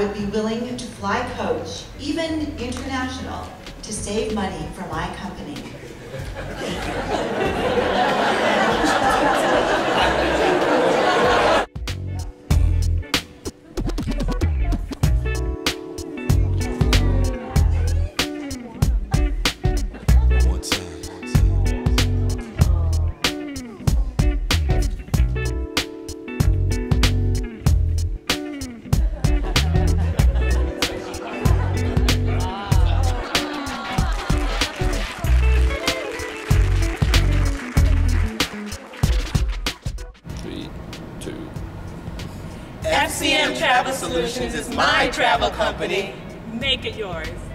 would be willing to fly coach, even international, to save money for my company. FCM Travel Solutions is my travel company. Make it yours.